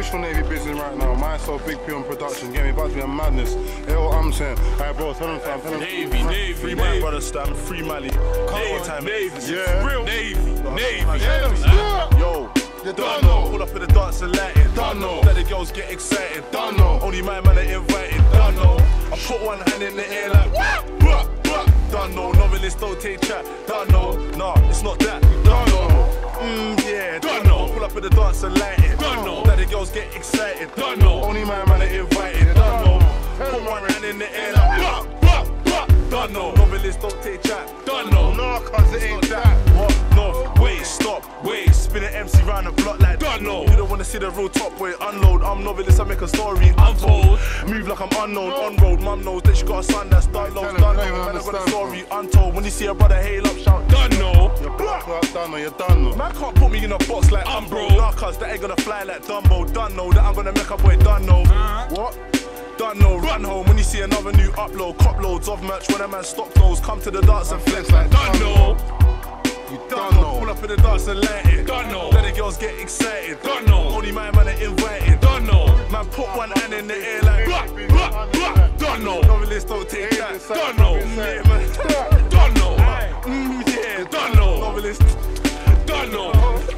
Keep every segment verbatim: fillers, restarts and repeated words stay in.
official Navy business right now. Myself, Big P on production. Get me about to be a madness. Hey, what I'm saying. Alright, bro, tell them, fam. Tell them. Navy, Navy, Free Navy. my brother Stam, free Mali. Navy, Time. Navy, Yeah. real Navy, Navy. Yeah, yeah. Yo, You done don't know. know. Pull up in the dance and light it. Done know. Let the girls get excited. Done know. Only my man are invited. Done know. I put one hand in the air like bruh, bruh. Done know. Novelist don't take chat. Done know. Nah, it's not that. Done know. Mmm, yeah. Done know. Pull up in the dance and light it. Done know. Let the girls get excited. Done know. Only my man are invited. Done know. Put one hand in the air like bruh, bruh, bruh. Done know. Novelist don't take chat. Done know. Nah, cause it ain't that. What? No, wait, stop, wait. Spin an M C round the block like Done know. You don't wanna see the real top boy unload. I'm novelist, I make a story untold. Move like I'm unknown, on road. Mum knows that she got a son that's done low. Tell Done him, know, don't man, I even got a understand, story untold. When you see a brother hail up, shout Done know. You're black, like, done know, you're done know. Man can't put me in a box like I'm Umbro. bro. Nah, cuz that ain't gonna fly like Dumbo. Done know that I'm gonna make a boy done know. Uh-huh. What? Done know, run home when you see another new upload. Cop loads of merch when a man stop those. Come to the dance and flex like Done know. You Done done know. know. Pull up in the dance and light it. Done know. Let the girls get excited. Done know. Only my man are invited. Don't know. Man put one hand in the air like Blah, blah, blah. Don't know. Novelist don't take that. Don't know. Yeah, man. Don't know. Mm, yeah, Don't know. Novelist. Don't know.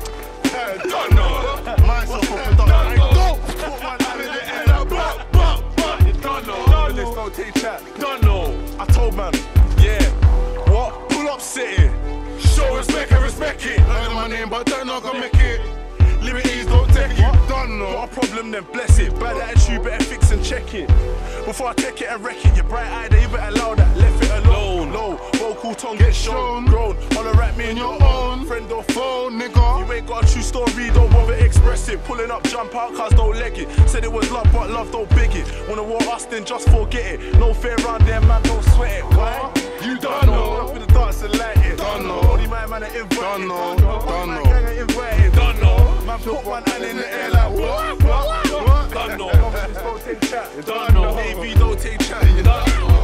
Don't know. Myself on production. Don't Put one hand in the air know. like Blah, blah, blah. Don't know. Novelist don't take chat. Don't know. I told man, yeah. What? Pull up city. Show respect and respect it. I know my name, but don't know I can make it. Liberties don't take it. Done know. Got a problem, then bless it. Bad attitude, better fix and check it. Before I take it and wreck it, your bright eye, you better allow that. Left it alone. Low, vocal tongue get shown. Grown, holler at me in your own. Friend or foe, nigga. You ain't got a true story, don't bother express it. Pulling up, jump out, cause don't leg it. Said it was love, but love don't big it. Wanna war us, then just forget it. No fair round there, man, don't sweat it. Why? You done know. Up in the dance and light it. Done know. Only my man are invited. Done know. Only Done my know. gang are invited. Don't know. Man put one hand in the air like what? What? What? Don't know. Novelist don't take chat. Don't know. Navy don't take chat. Don't know.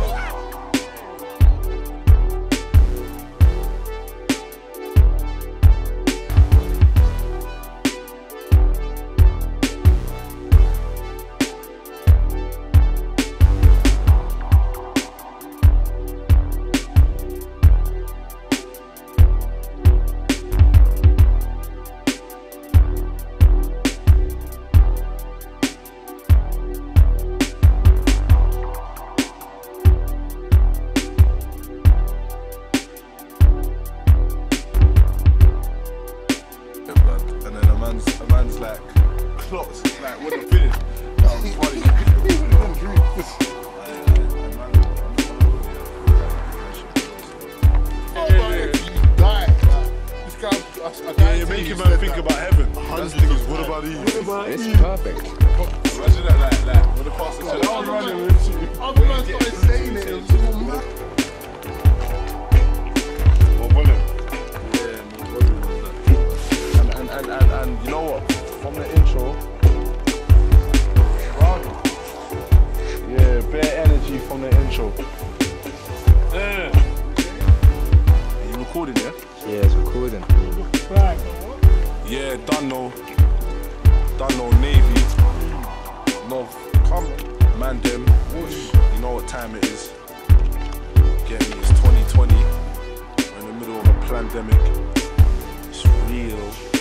And then a man's, a man's like, clocks, like, what a feeling. That was funny. Yeah, you're making man think about heaven. That's the thing is, what about Eve? It's perfect. Imagine that, like, like, when the pastor said, I was running with you. Other man started saying it. It was all mad. More volume. Yeah, more volume on that. And, and, and, and, and you know what? From the intro, yeah, bare energy from the intro. Yeah. Are you recording, yeah? Yeah, it's recording. Yeah, done know. Done know Navy. Nov, come, man them. You know what time it is. Get me, it's twenty twenty. We're in the middle of a pandemic. It's real.